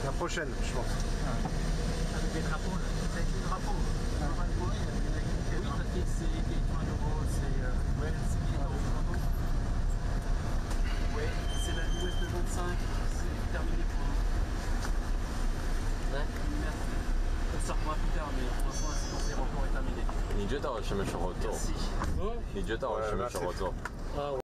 La prochaine, je pense. Avec des drapeaux là. C'est avec les drapeaux. Oui, parce que c'est un nouveau, c'est oui, c'est la Ouest 25, c'est terminé pour nous. Ouais. Merci. Ça reprendra plus tard, mais pour l'instant, l'incident zéro encore est terminé. 你觉得什么时候走？ Merci. 你觉得什么时候走？